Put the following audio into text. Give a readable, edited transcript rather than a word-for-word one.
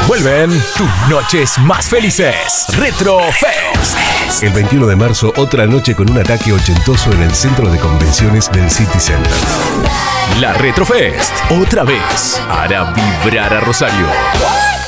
Vuelven tus noches más felices. Retro Fest. El 21 de marzo, otra noche con un ataque ochentoso en el centro de convenciones del City Center. La Retro Fest, otra vez, hará vibrar a Rosario.